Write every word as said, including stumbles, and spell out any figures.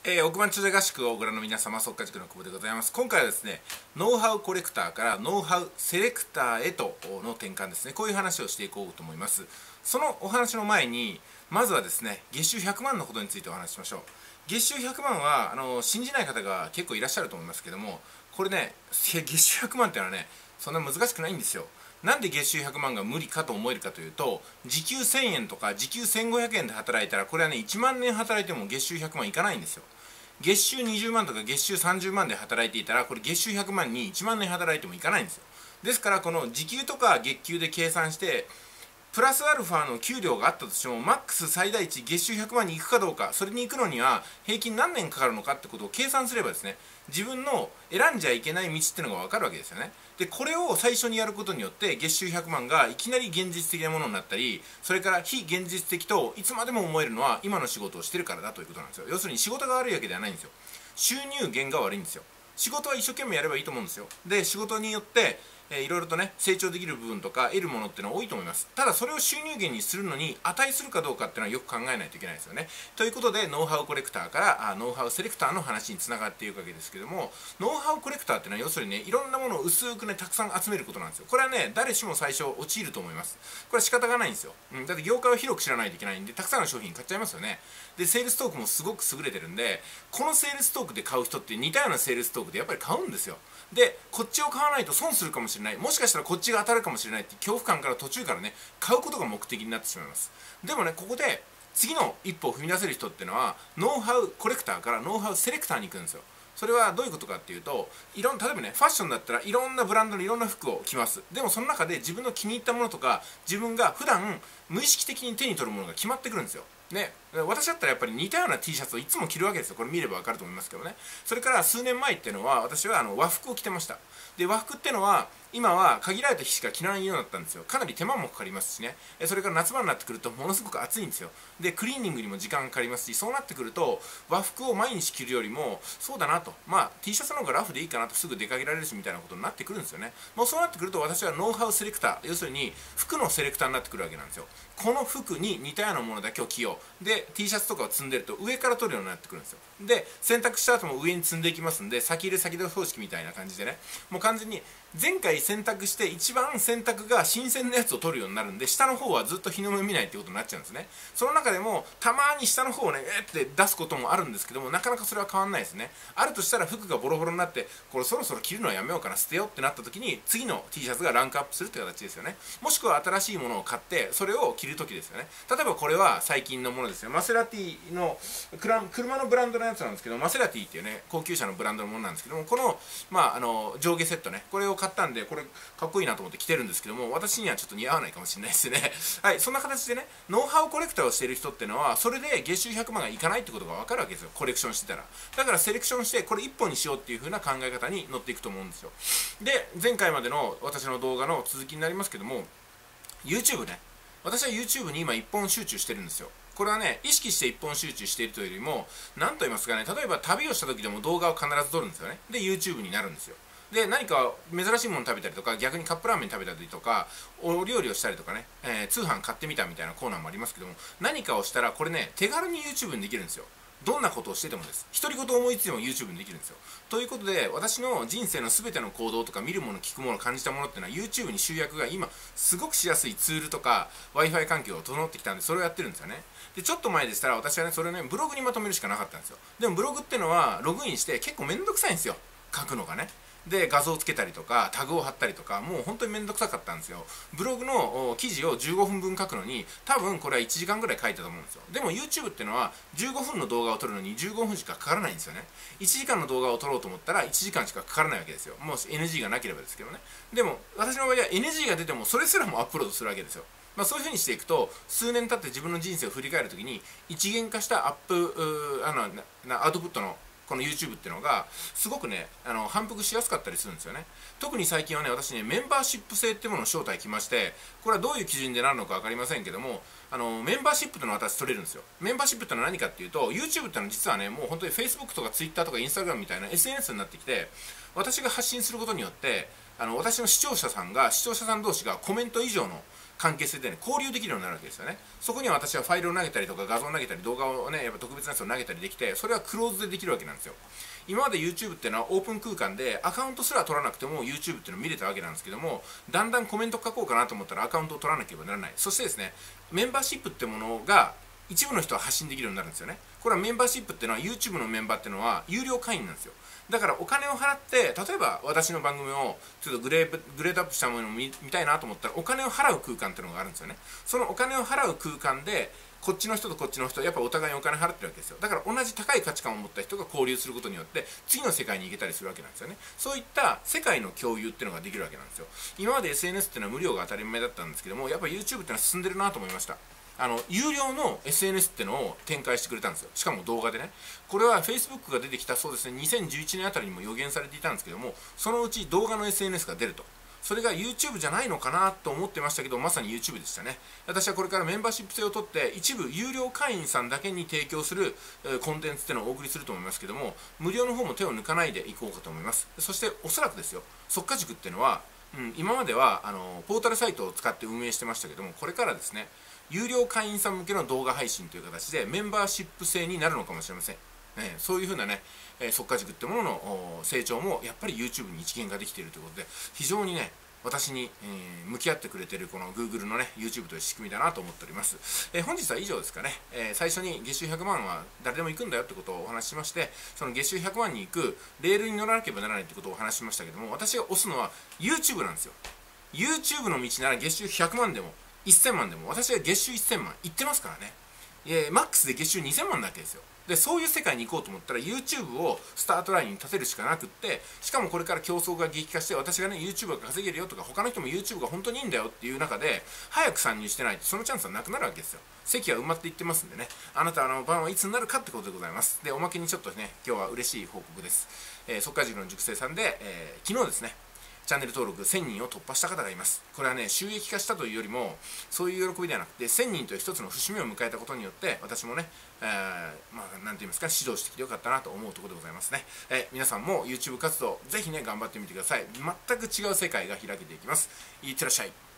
えー、億万長者合宿をご覧の皆様、速稼塾の久保でございます。今回はですね、ノウハウコレクターからノウハウセレクターへとの転換ですね、こういう話をしていこうと思います。そのお話の前に、まずはですね、月収ひゃくまんのことについてお話ししましょう。月収ひゃくまんはあの信じない方が結構いらっしゃると思いますけども、これね、月収ひゃくまんっていうのはね、そんな難しくないんですよ。なんで月収ひゃくまんが無理かと思えるかというと、時給せんえんとか時給せんごひゃくえんで働いたら、これはね、いちまんねん働いても月収ひゃくまんいかないんですよ。月収にじゅうまんとか月収さんじゅうまんで働いていたら、これ月収ひゃくまんにいちまんねん働いてもいかないんですよ。ですから、この時給とか月給で計算して、プラスアルファの給料があったとしても、マックス最大値月収ひゃくまんに行くかどうか、それに行くのには平均何年かかるのかってことを計算すればですね、自分の選んじゃいけない道っていうのが分かるわけですよね。で、これを最初にやることによって、月収ひゃくまんがいきなり現実的なものになったり、それから非現実的といつまでも思えるのは今の仕事をしてるからだということなんですよ。要するに仕事が悪いわけではないんですよ。収入源が悪いんですよ。仕事は一生懸命やればいいと思うんですよ。で、仕事によってえー、いろいろとね成長できる部分とか得るものっていうのは多いと思います。ただそれを収入源にするのに値するかどうかっていうのはよく考えないといけないですよね。ということでノウハウコレクターからあノウハウセレクターの話につながっていくわけですけども、ノウハウコレクターっていうのは要するにね、いろんなものを薄くねたくさん集めることなんですよ。これはね誰しも最初陥ると思います。これは仕方がないんですよ、うん、だって業界を広く知らないといけないんで、たくさんの商品買っちゃいますよね。でセールストークもすごく優れてるんで、このセールストークで買う人って似たようなセールストークでやっぱり買うんですよ。でこっちを買わないと損するかもしれない、もしかしたらこっちが当たるかもしれないって恐怖感から途中からね買うことが目的になってしまいます。でもね、ここで次の一歩を踏み出せる人っていうのはノウハウコレクターからノウハウセレクターに行くんですよ。それはどういうことかっていうと、いろん例えばねファッションだったらいろんなブランドのいろんな服を着ます。でもその中で自分の気に入ったものとか自分が普段無意識的に手に取るものが決まってくるんですよね。私だったらやっぱり似たような T シャツをいつも着るわけですよ。これ見れば分かると思いますけどね。それから数年前っていうのは私はあの和服を着てました。で和服っていうのは今は限られた日しか着ないようになったんですよ。かなり手間もかかりますしね。それから夏場になってくるとものすごく暑いんですよ。でクリーニングにも時間かかりますし、そうなってくると和服を毎日着るよりもそうだなと、まあ T シャツの方がラフでいいかなと、すぐ出かけられるしみたいなことになってくるんですよね。もうそうなってくると私はノウハウセレクター、要するに服のセレクターになってくるわけなんですよ。この服に似たようなものだけを着よう。で T シャツとかを積んでると上から取るようになってくるんですよ。で洗濯した後も上に積んでいきますんで、先入れ先出方式みたいな感じでね、もう完全に前回洗濯して一番洗濯が新鮮なやつを取るようになるんで、下の方はずっと日の目見ないってことになっちゃうんですね。その中でもたまに下の方をねえって出すこともあるんですけども、なかなかそれは変わんないですね。あるとしたら服がボロボロになって、これそろそろ着るのはやめようかな、捨てようってなった時に次の T シャツがランクアップするって形ですよね。もしくは新しいものを買ってそれを着る時ですよね。例えばこれは最近のものですよ。マセラティの車のブランドのやつなんですけど、マセラティっていうね高級車のブランドのものなんですけども、このまああの上下セットね、これを買ったんでこれかっこいいなと思って着てるんですけども、私にはちょっと似合わないかもしれないですね。はい、そんな形でねノウハウコレクターをしている人っていうのはそれで月収ひゃくまんがいかないってことが分かるわけですよ。コレクションしてたら。だからセレクションしてこれいっぽんにしようっていう風な考え方に乗っていくと思うんですよ。で前回までの私の動画の続きになりますけども、 YouTube ね、私は YouTube に今いっぽん集中してるんですよ。これはね意識していっぽん集中しているというよりも、何と言いますかね、例えば旅をした時でも動画を必ず撮るんですよね。で YouTube になるんですよ。で何か珍しいもの食べたりとか、逆にカップラーメン食べたりとか、お料理をしたりとかね、えー、通販買ってみたみたいなコーナーもありますけども、何かをしたらこれね手軽に YouTube にできるんですよ。どんなことをしててもです。独り言思いついても YouTube にできるんですよ。ということで私の人生の全ての行動とか見るもの聞くもの感じたものっていうのは YouTube に集約が今すごくしやすいツールとか Wi-Fi 環境が整ってきたんで、それをやってるんですよね。でちょっと前でしたら私はねそれをねブログにまとめるしかなかったんですよ。でもブログっていうのはログインして結構めんどくさいんですよ、書くのがね。で画像をつけたりとかタグを貼ったりとか、もう本当に面倒くさかったんですよ。ブログの記事をじゅうごふんぶん書くのに多分これはいちじかんぐらい書いたと思うんですよ。でも YouTube っていうのはじゅうごふんの動画を撮るのにじゅうごふんしかかからないんですよね。いちじかんの動画を撮ろうと思ったらいちじかんしかかからないわけですよ。もう エヌジー がなければですけどね。でも私の場合は エヌジー が出てもそれすらもアップロードするわけですよ。まあ、そういうふうにしていくと数年経って自分の人生を振り返るときに一元化したアップあのアウトプットのこの YouTube っていうのがすごくねあの反復しやすかったりするんですよね。特に最近はね私ねメンバーシップ制っていうものを招待きまして、これはどういう基準でなるのか分かりませんけども、あのメンバーシップというのは私取れるんですよ。メンバーシップっていうのは何かっていうと、 YouTube っていうのは実はねもう本当に Facebook とか Twitter とか Instagram みたいな エスエヌエス になってきて、私が発信することによってあの私の視聴者さんが視聴者さん同士がコメント以上の関係性でね、交流できるようになるわけですよね。そこには私はファイルを投げたりとか画像を投げたり動画をね、やっぱ特別なやつを投げたりできて、それはクローズでできるわけなんですよ。今まで YouTube っていうのはオープン空間でアカウントすら取らなくても YouTube っていうのを見れたわけなんですけども、だんだんコメント書こうかなと思ったらアカウントを取らなければならない。そしてですね、メンバーシップってものが一部の人は発信できるようになるんですよね。これはメンバーシップっていうのは YouTube のメンバーっていうのは有料会員なんですよ。だからお金を払って、例えば私の番組をちょっとグレードグレードアップしたものを 見, 見たいなと思ったらお金を払う空間っていうのがあるんですよね。そのお金を払う空間でこっちの人とこっちの人、やっぱお互いにお金払ってるわけですよ。だから同じ高い価値観を持った人が交流することによって次の世界に行けたりするわけなんですよね。そういった世界の共有っていうのができるわけなんですよ。今まで エスエヌエス っていうのは無料が当たり前だったんですけども、やっぱ YouTube っていうのは進んでるなと思いました。あの有料の エスエヌエス っていうのを展開してくれたんですよ。しかも動画でね。これは Facebook が出てきたそうですね、にせんじゅういちねんあたりにも予言されていたんですけども、そのうち動画の エスエヌエス が出ると。それが YouTube じゃないのかなと思ってましたけど、まさに YouTube でしたね。私はこれからメンバーシップ制を取って、一部有料会員さんだけに提供する、えー、コンテンツっていうのをお送りすると思いますけども、無料の方も手を抜かないでいこうかと思います。そしておそらくですよ、速稼塾っていうのは、うん、今まではあのポータルサイトを使って運営してましたけども、これからですね、有料会員さん向けの動画配信という形でメンバーシップ制になるのかもしれません。えー、そういうふうなね、えー、速稼塾ってものの成長もやっぱり YouTube に一元化できているということで、非常にね、私に、えー、向き合ってくれているこの Google のね YouTube という仕組みだなと思っております。えー、本日は以上ですかね。えー、最初に月収ひゃくまんは誰でも行くんだよってことをお話ししまして、その月収ひゃくまんに行くレールに乗らなければならないってことをお話ししましたけども、私が推すのは YouTube なんですよ。YouTube の道なら月収ひゃくまんでもせんまんでも、私は月収せんまん行ってますからね。えー、マックスで月収にせんまんなわけですよ。で、そういう世界に行こうと思ったら YouTube をスタートラインに立てるしかなくって、しかもこれから競争が激化して、私がね YouTube が稼げるよとか、他の人も YouTube が本当にいいんだよっていう中で早く参入してないとそのチャンスはなくなるわけですよ。席は埋まっていってますんでね、あなたの番はいつになるかってことでございます。で、おまけにちょっとね、今日は嬉しい報告です。えー、速稼塾の塾生さんで、えー、昨日ですね、チャンネル登録せんにんを突破した方がいます。これはね、収益化したというよりも、そういう喜びではなくて、せんにんという一つの節目を迎えたことによって、私もね、えー、まあ、なんて言いますか、指導してきてよかったなと思うところでございますね。えー、皆さんも YouTube 活動、ぜひね、頑張ってみてください。全く違う世界が開けていきます。いってらっしゃい。